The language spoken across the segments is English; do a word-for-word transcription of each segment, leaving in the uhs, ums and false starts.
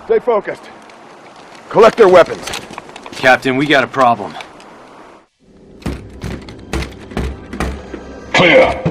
Stay focused. Collect their weapons. Captain, we got a problem. Clear.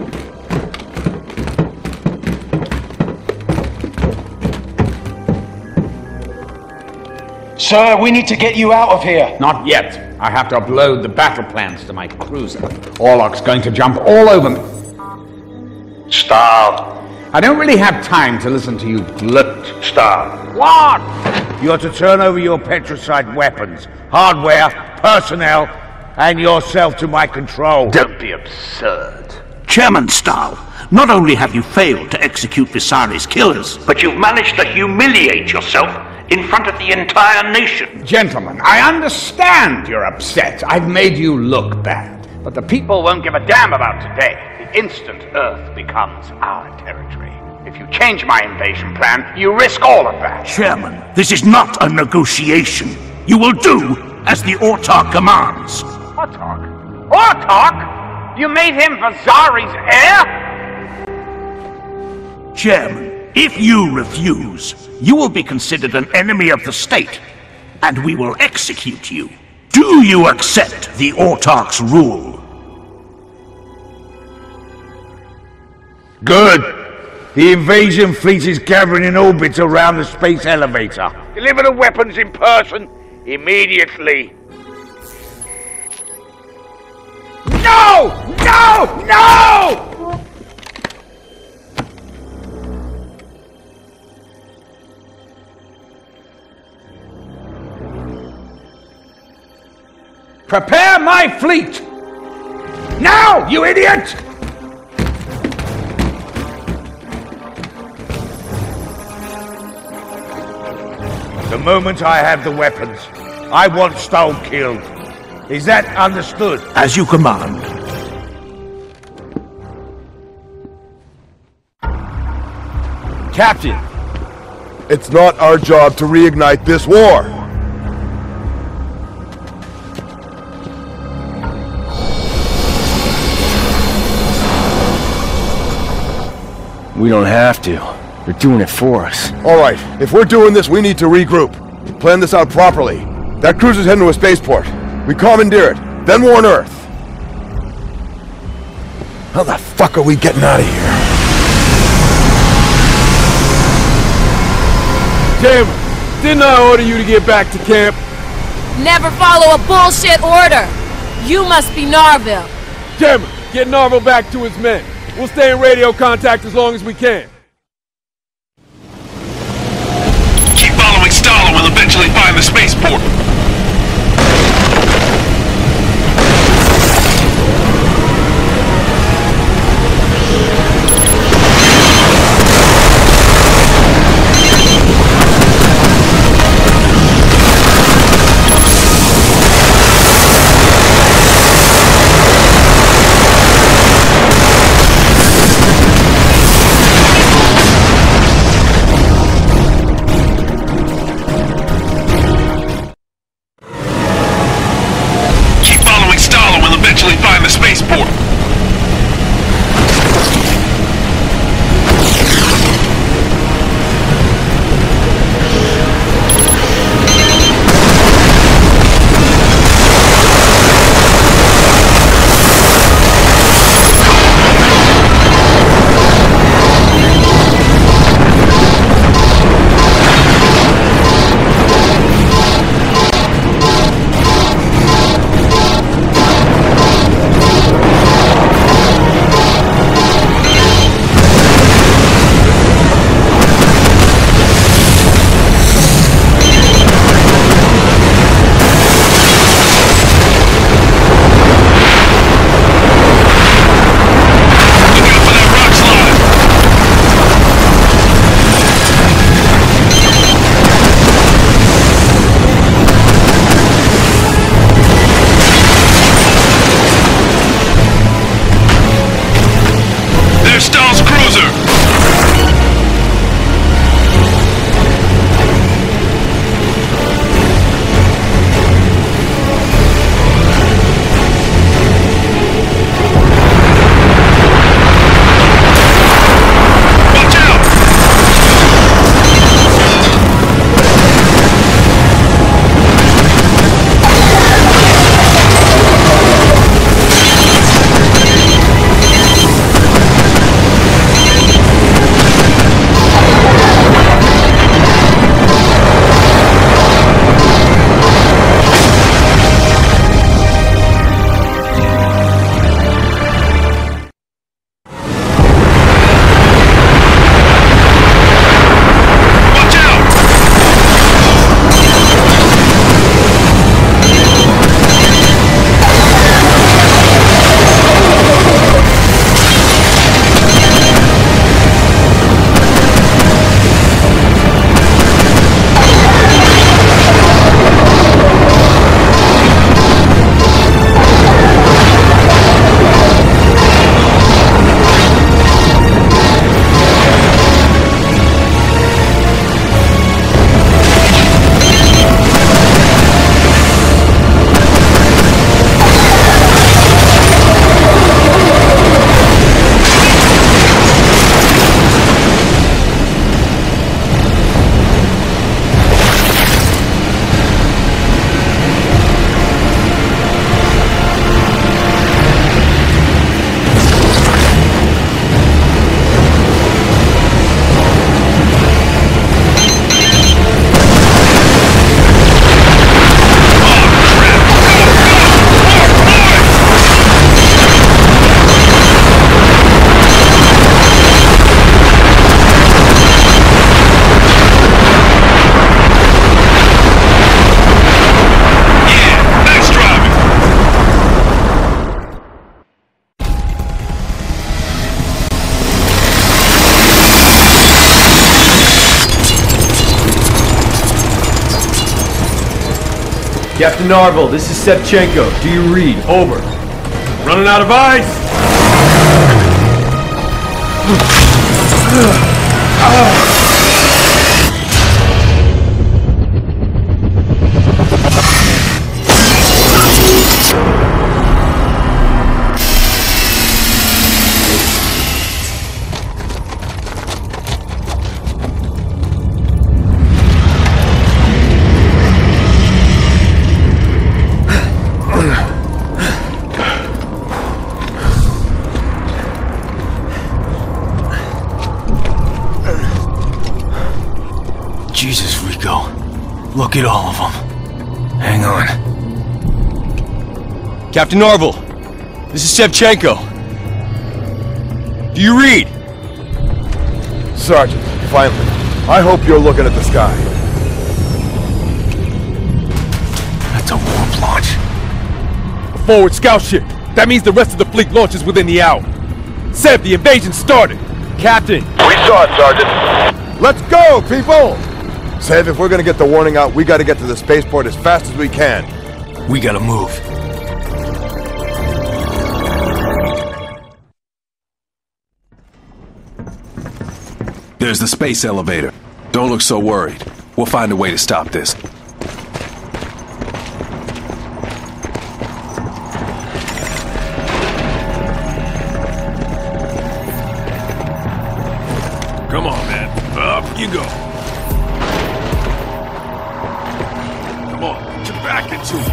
Sir, we need to get you out of here. Not yet. I have to upload the battle plans to my cruiser. Orlok's going to jump all over me. Stahl. I don't really have time to listen to you gloat. Stahl. What? You're to turn over your petricide weapons, hardware, personnel, and yourself to my control. Don't be absurd. Chairman Stahl, not only have you failed to execute Visari's killers, But you've managed to humiliate yourself in front of the entire nation. Gentlemen, I understand you're upset. I've made you look bad. But the people won't give a damn about today. The instant Earth becomes our territory. If you change my invasion plan, you risk all of that. Chairman, this is not a negotiation. You will do as the Autarch commands. Autarch? Autarch? You made him Visari's heir? Chairman, if you refuse, you will be considered an enemy of the state, and we will execute you. Do you accept the Autarch's rule? Good. The invasion fleet is gathering in orbit around the space elevator. Deliver the weapons in person immediately. No! No! No! Prepare my fleet! Now, you idiot! The moment I have the weapons, I want Stahl killed. Is that understood? As you command. Captain! It's not our job to reignite this war. We don't have to. They're doing it for us. All right, if we're doing this, we need to regroup. Plan this out properly. That cruiser's heading to a spaceport. We commandeer it, then warn Earth. How the fuck are we getting out of here? Damn, didn't I order you to get back to camp? Never follow a bullshit order. You must be Narville. Damn it, get Narville back to his men. We'll stay in radio contact as long as we can. Keep following Stahl and we'll eventually find the spaceport. Captain Narvel, this is Sevchenko. Do you read? Over. Running out of ice! Jesus, Rico. Look at all of them. Hang on. Captain Narvel, this is Sevchenko. Do you read? Sergeant, finally. I hope you're looking at the sky. That's a warp launch. A forward scout ship. That means the rest of the fleet launches within the hour. Sev, the invasion started. Captain. We saw it, Sergeant. Let's go, people! Sev, if we're gonna get the warning out, we gotta get to the spaceport as fast as we can. We gotta move. There's the space elevator. Don't look so worried. We'll find a way to stop this. Come on, man. Up you go. Come on, put your back into it.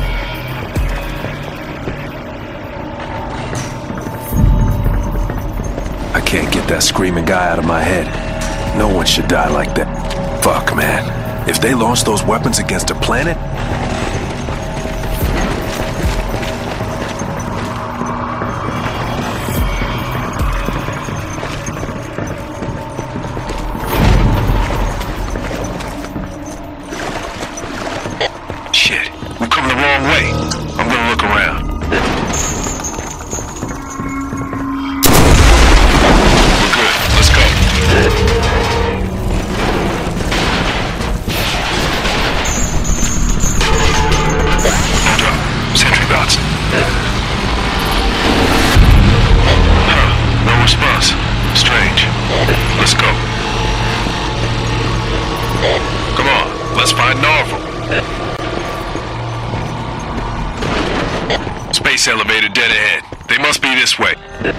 I can't get that screaming guy out of my head. No one should die like that. Fuck, man. If they launch those weapons against a planet... Shit, we're coming the wrong way. I'm gonna look around. We're good. Let's go. Hold up. Sentry bots. Huh. No response. Strange. Let's go. Come on. Let's find Narvel. Space elevator dead ahead. They must be this way.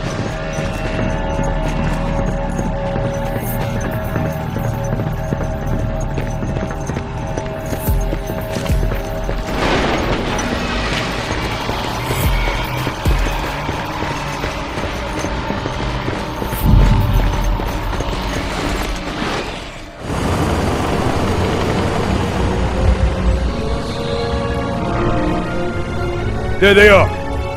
There they are.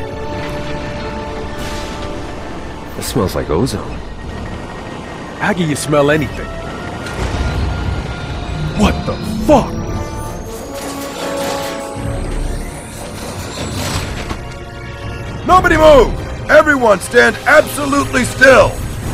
That smells like ozone. How can you smell anything? What the fuck? Nobody move! Everyone stand absolutely still!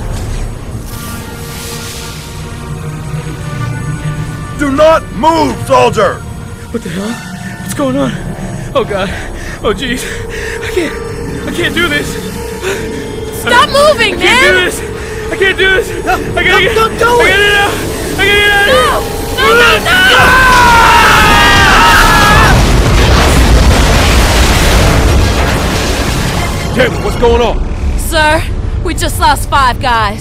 Do not move, soldier! What the hell? What's going on? Oh god. Oh jeez. I can't. I can't do this. Stop moving, I man! can't do this. I can't do this. No, I gotta no, get. don't do I it. gotta get out. I gotta get out. No! No! No! No! Damn it, what's going on? Sir, we just lost five guys.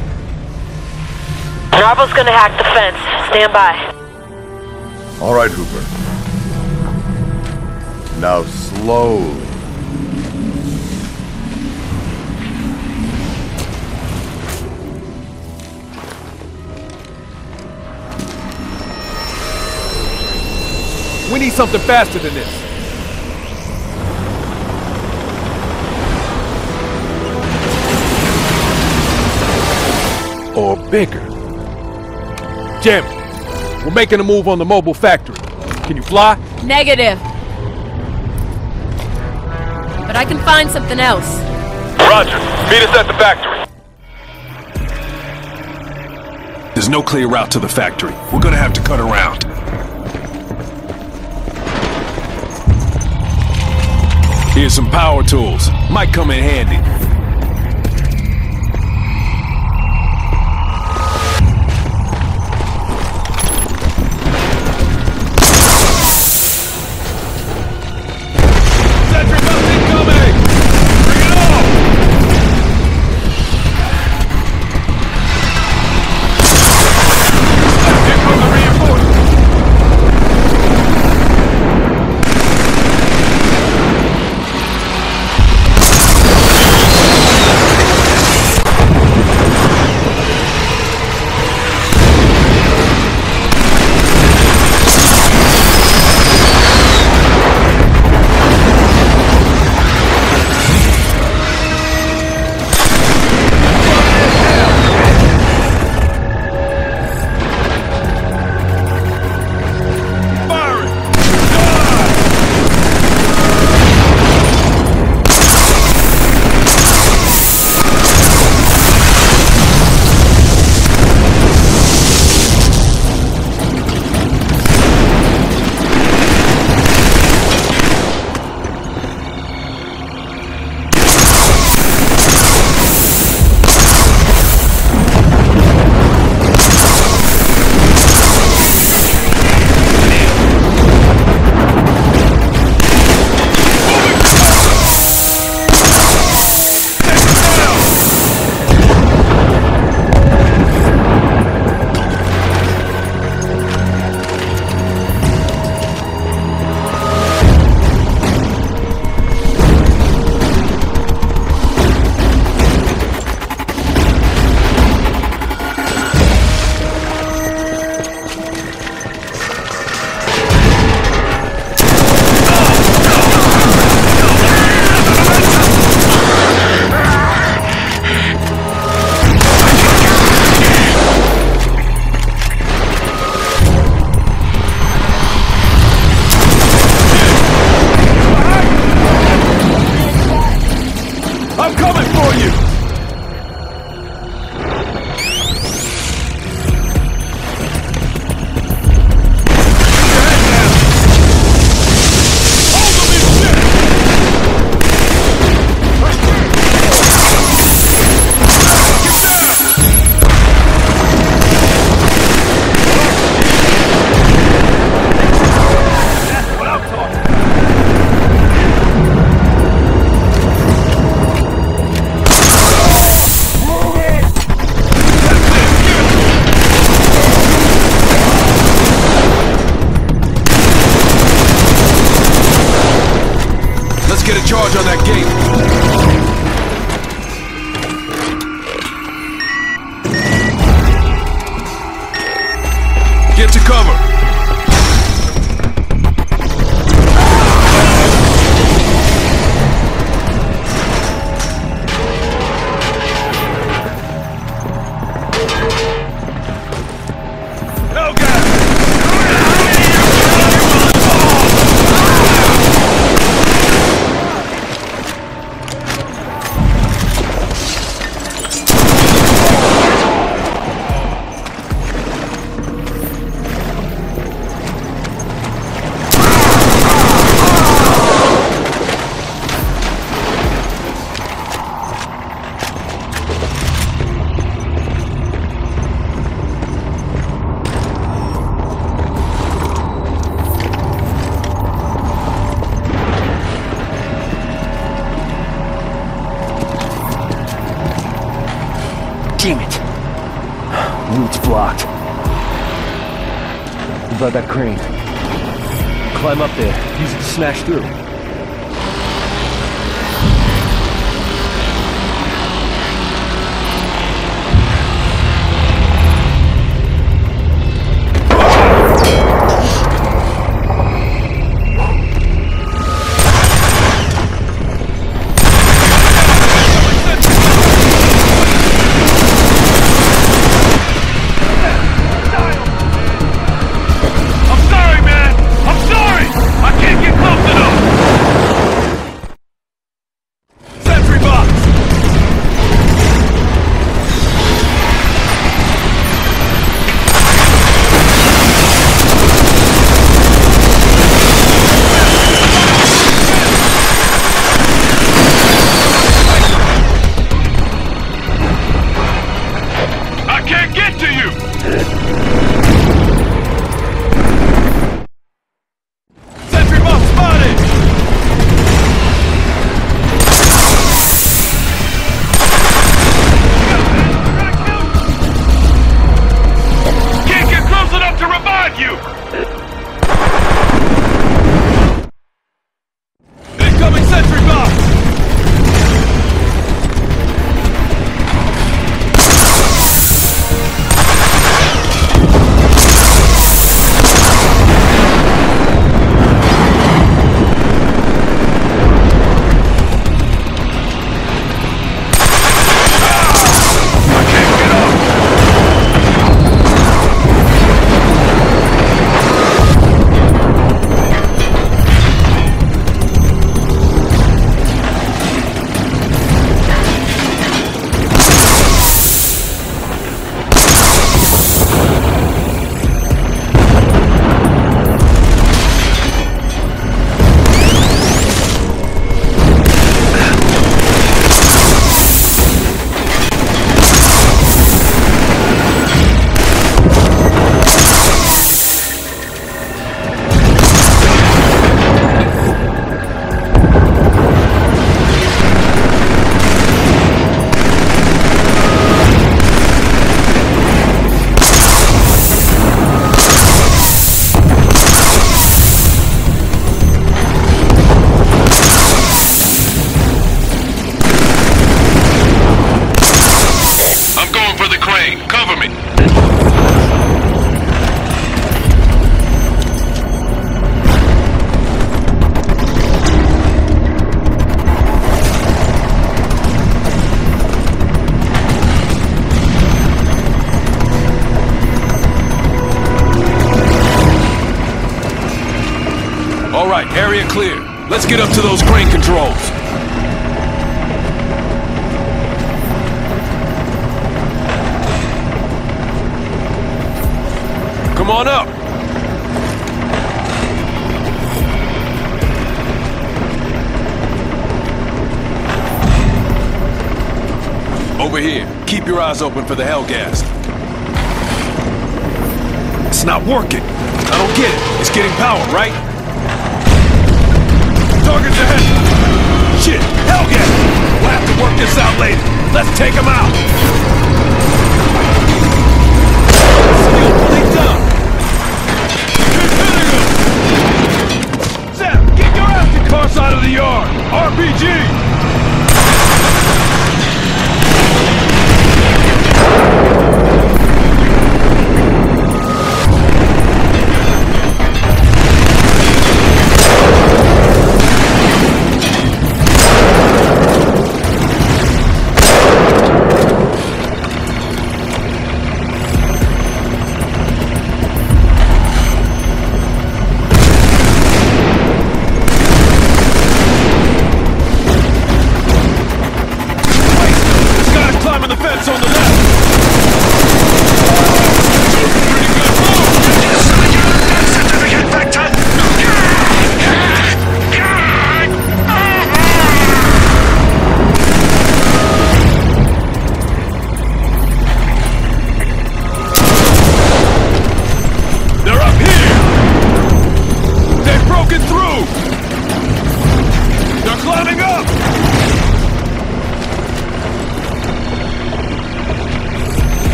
Narvel's gonna hack the fence. Stand by. All right, Hooper. Now slowly. We need something faster than this. Or bigger. Jim, we're making a move on the mobile factory. Can you fly? Negative. But I can find something else. Roger. Meet us at the factory. There's no clear route to the factory. We're gonna have to cut around. Here's some power tools. Might come in handy. On that gate. Get to cover. Damn it! Route's blocked. What about that crane? Climb up there. Use it to smash through. I'm sorry, man! I'm sorry! I can't get close enough! get to you! Sentry bomb spotted! Can't get close enough to revive you! Incoming sentry bomb! Area clear. Let's get up to those crane controls. Come on up. Over here. Keep your eyes open for the Helghast. It's not working. I don't get it. It's getting power, right? Targets ahead! Shit! Helghast! We'll have to work this out later. Let's take him out! Skillfully done! Keep hitting him! Sev, get your ass to car side of the yard! R P G!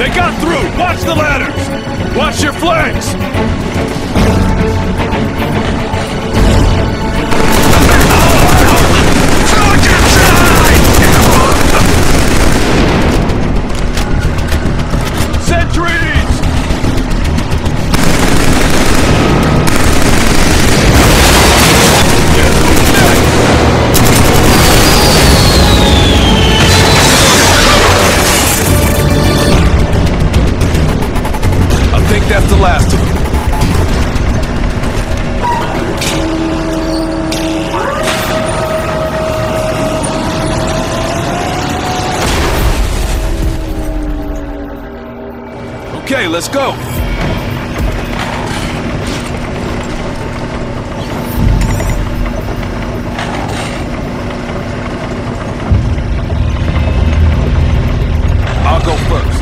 They got through! Watch the ladders! Watch your flanks! Sentries! I think that's the last of them. Okay, let's go. I'll go first.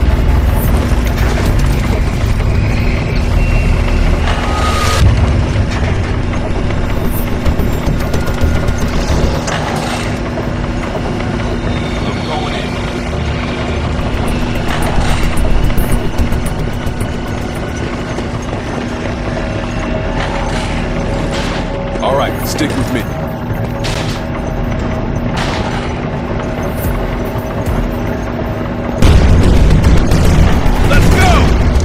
Stick with me. Let's go!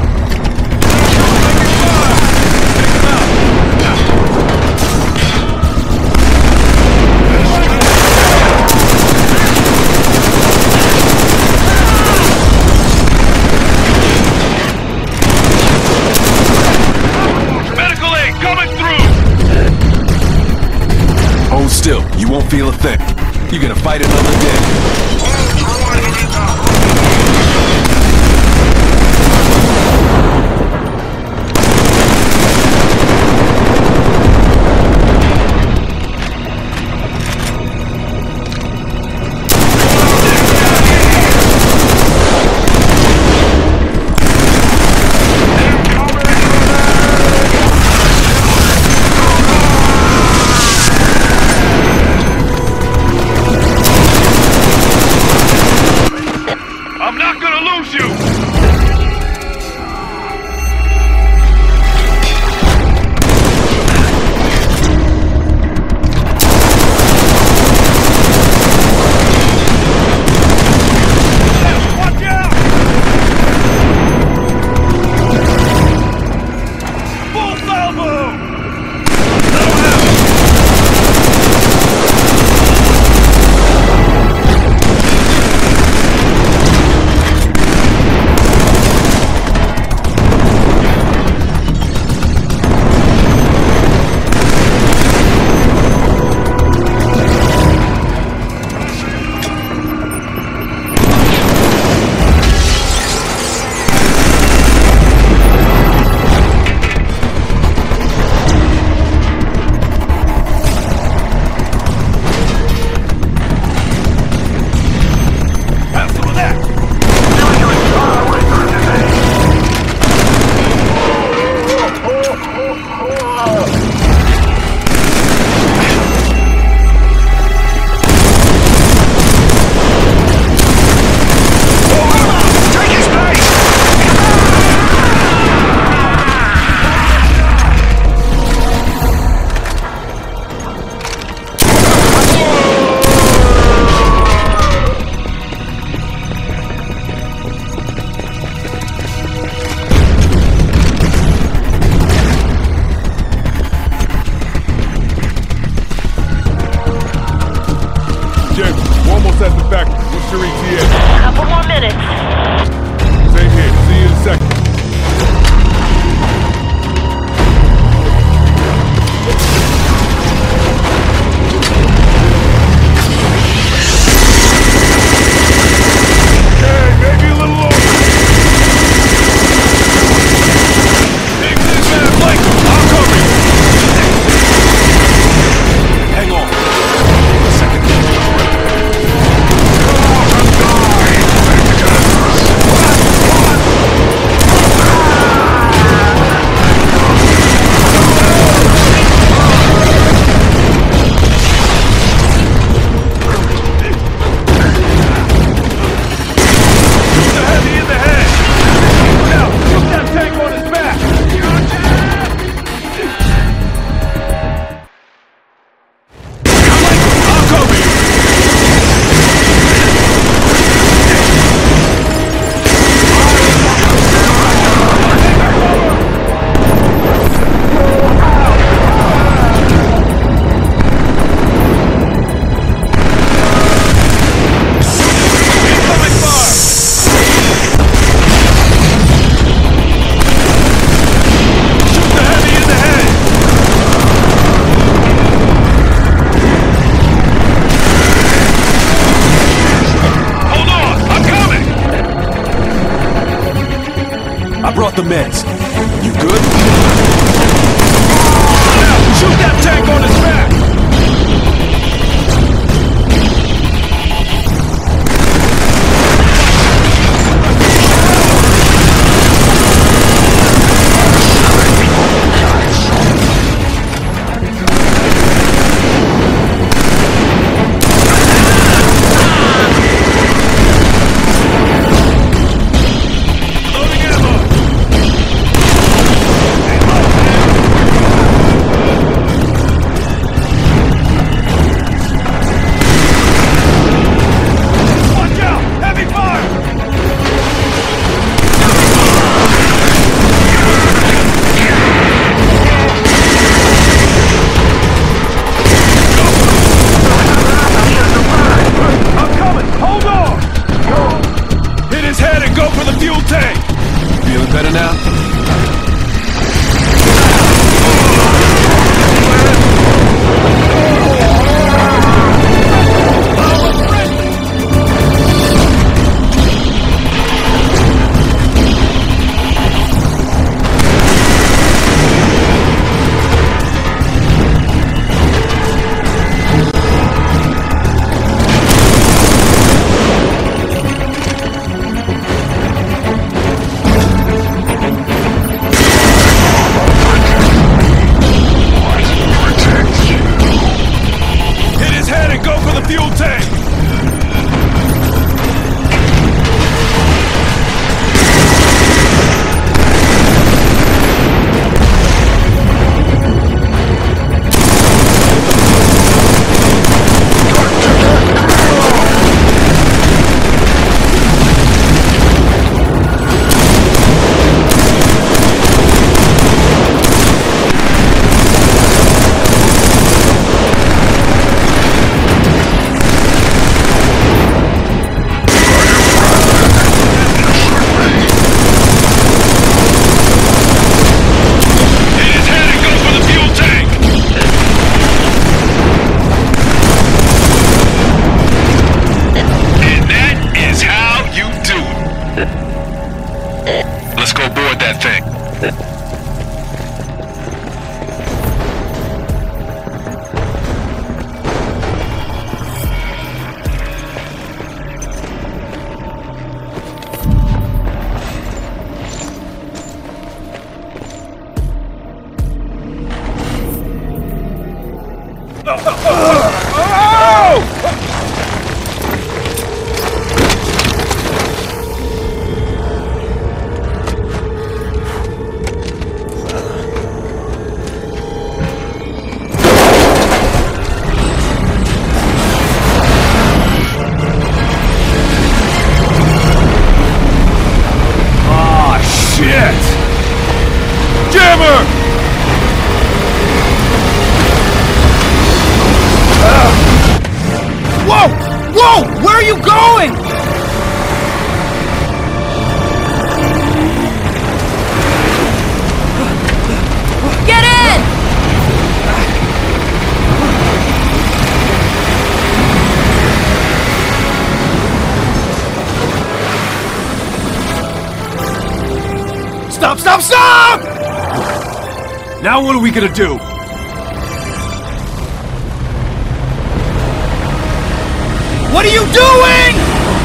Medical aid coming through! Hold still, you won't feel a thing. You're gonna fight another day. meds. You good? Shoot that tank on his back! Stop, stop, stop! Now what are we gonna do? What are you doing?!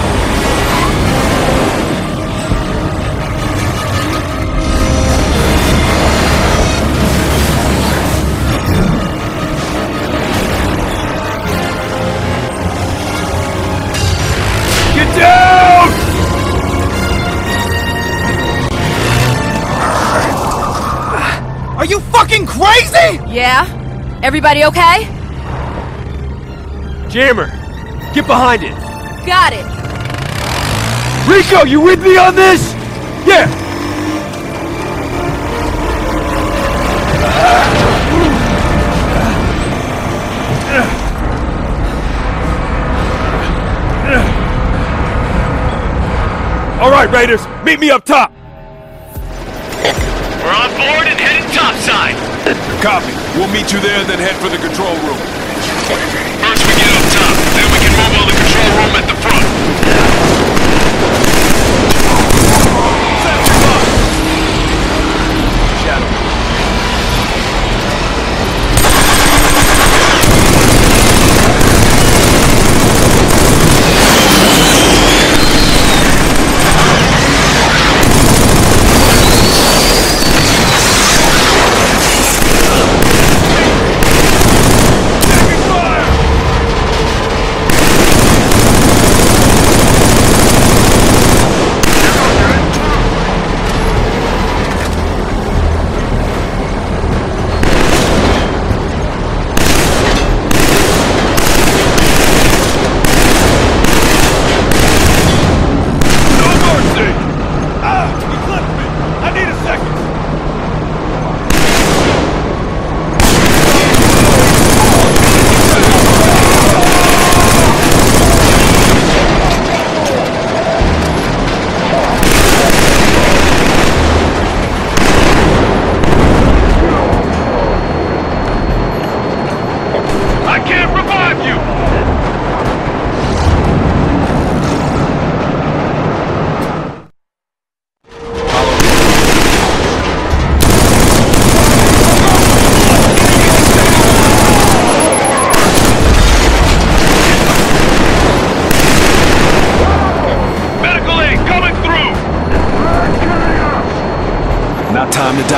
Get down! Are you fucking crazy?! Yeah? Everybody okay? Jammer, get behind it. Got it. Rico, you with me on this? Yeah. All right, Raiders, meet me up top. We're on board and heading topside. Copy. We'll meet you there, then head for the control room. First we get up top, then we can move on the control room at the front.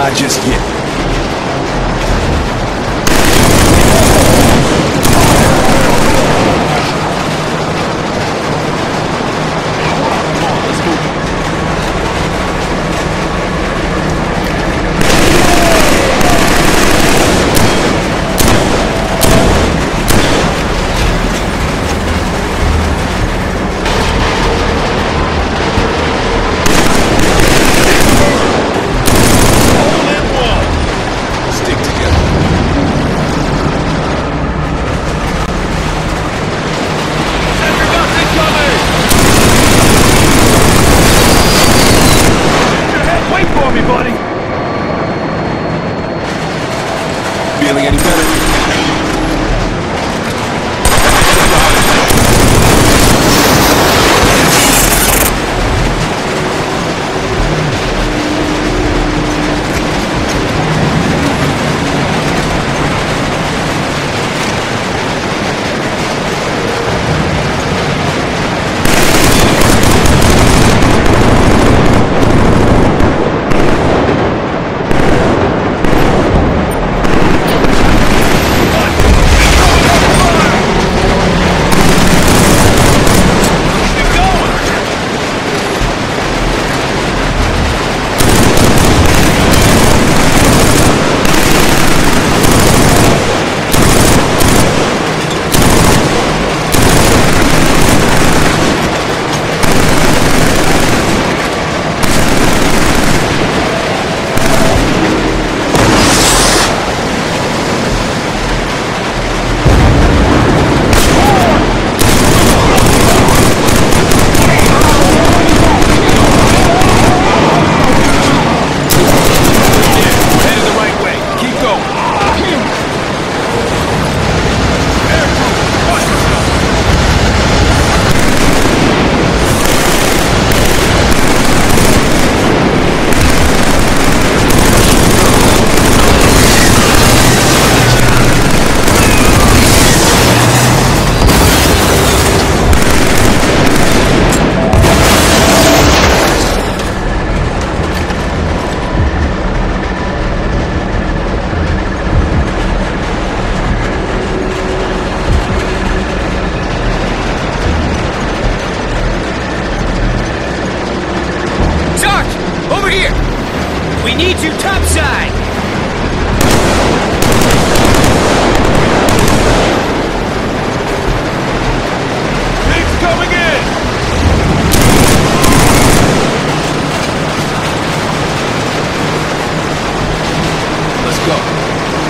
die just yet. Feeling any better? We need you topside! Things coming in! Let's go.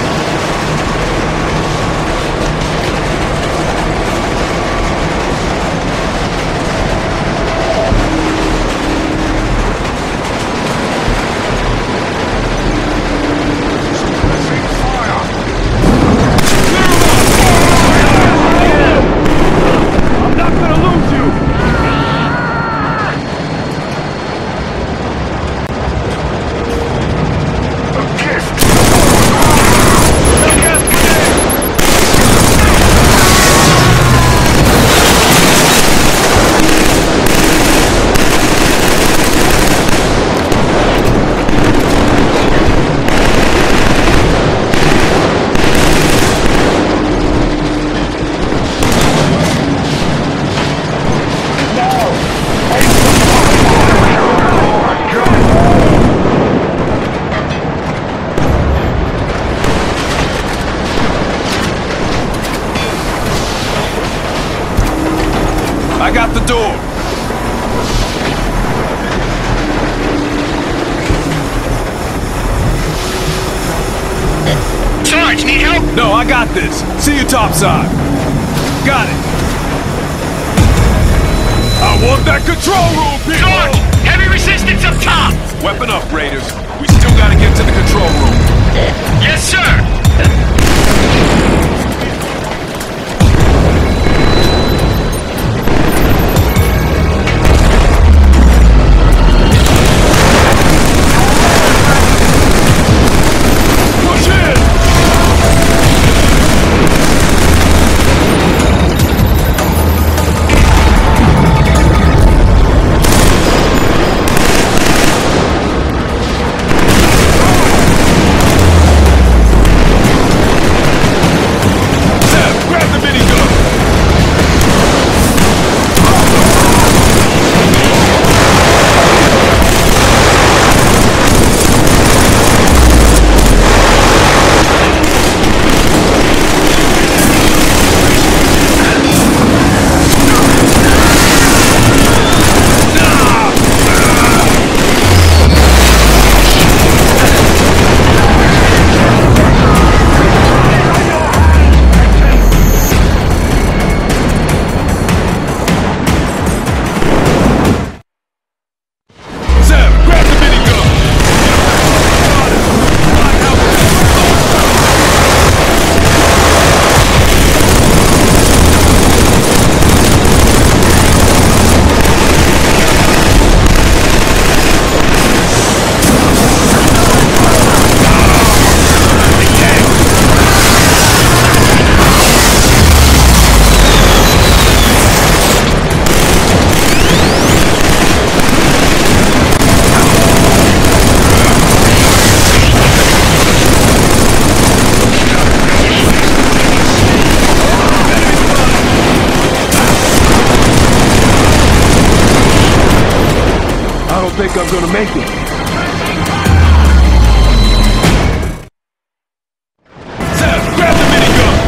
I got the door. Sarge, need help? No, I got this. See you topside. Got it. I want that control room, people! Sarge, heavy resistance up top! Weapon up, Raiders. We still gotta get to the control room. Yes, sir! don't think I'm gonna make it. Sev, grab the minigun!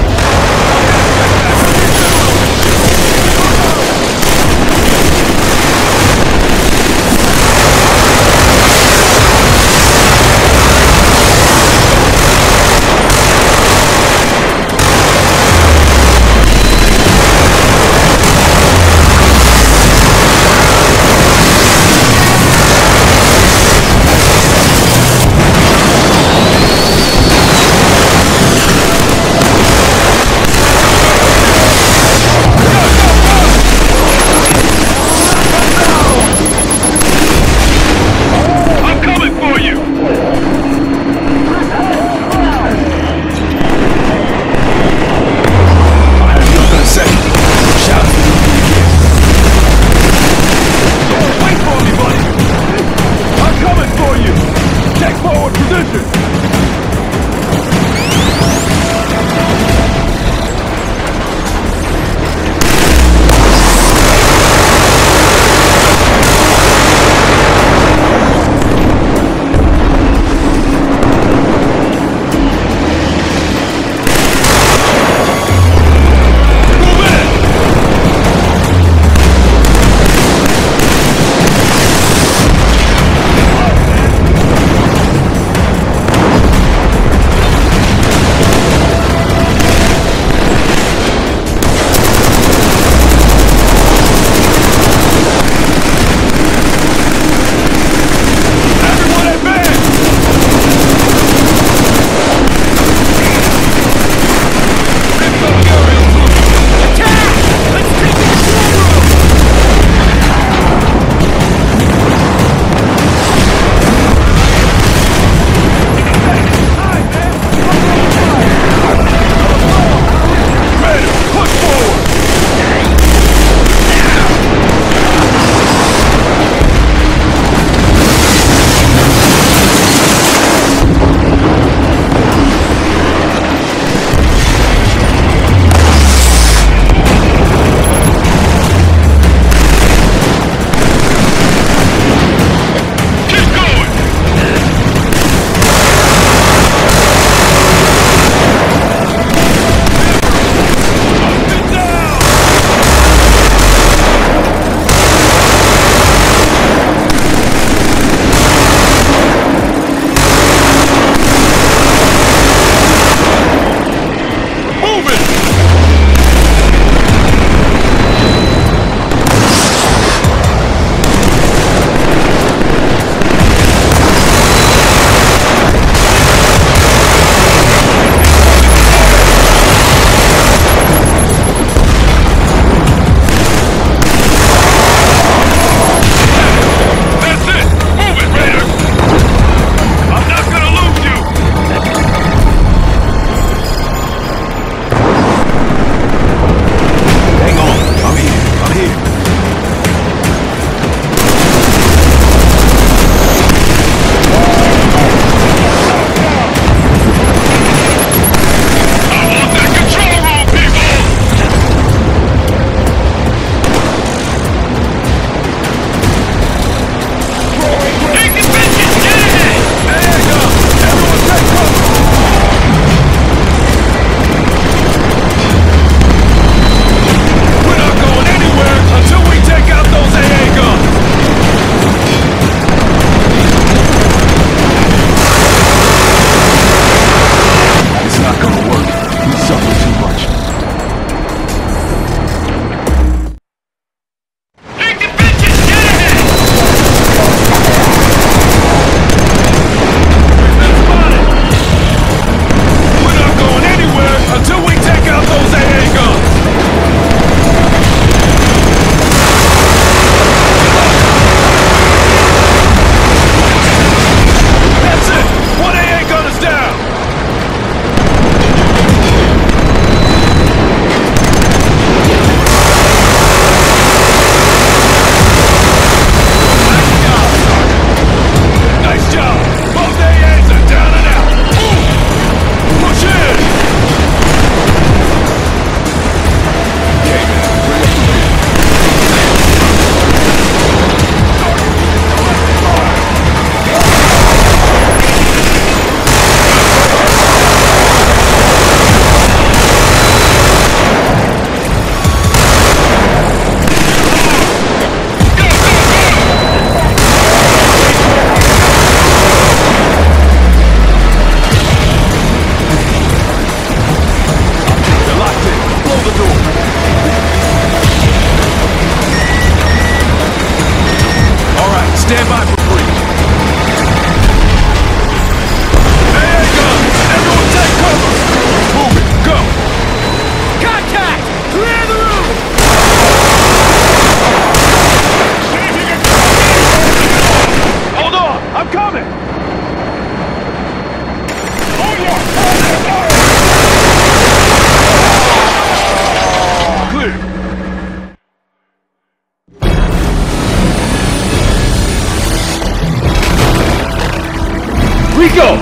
Rico!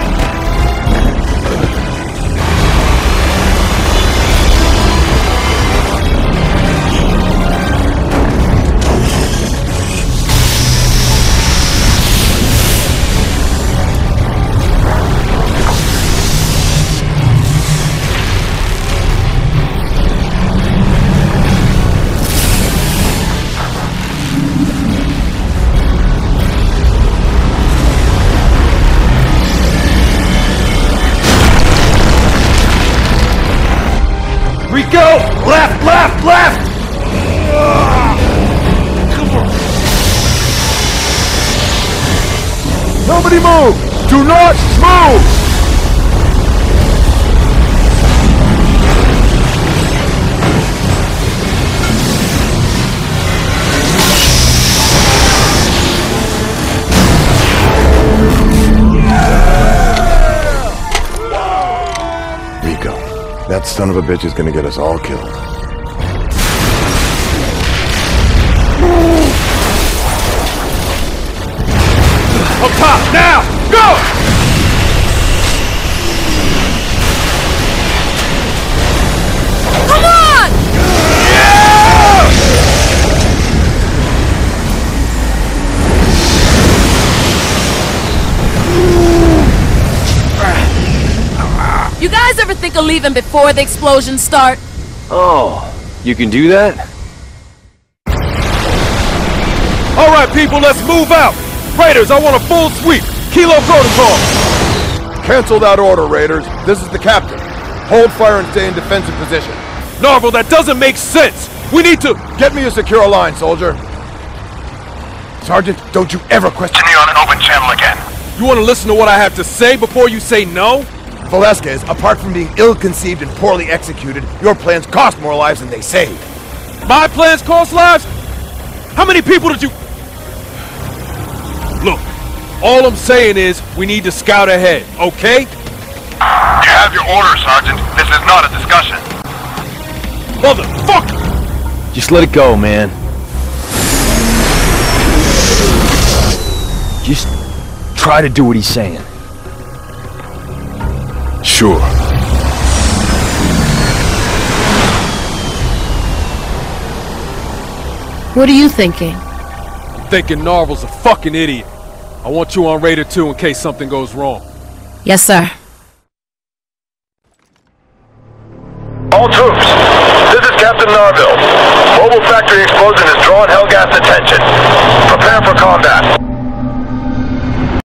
Rico! Left, left, left! Come on. Nobody move! Do not move! Rico, that son of a bitch is gonna get us all killed. Up top, now! Go! Come on! Yeah! You guys ever think of leaving before the explosions start? Oh, you can do that? All right, people, let's move out! Raiders, I want a full sweep! Kilo protocol! Cancel that order, Raiders. This is the captain. Hold fire and stay in defensive position. Narvel, that doesn't make sense! We need to... Get me a secure line, soldier. Sergeant, don't you ever question me on an open channel again. You want to listen to what I have to say before you say no? Velasquez, apart from being ill-conceived and poorly executed, your plans cost more lives than they save. My plans cost lives? How many people did you... Look, all I'm saying is we need to scout ahead, okay? You have your orders, Sergeant. This is not a discussion. Motherfucker! Just let it go, man. Just try to do what he's saying. Sure. What are you thinking? I'm thinking Narvel's a fucking idiot. I want you on Raider two in case something goes wrong. Yes, sir. All troops, this is Captain Narville. Mobile factory explosion has drawn Helghast's attention. Prepare for combat.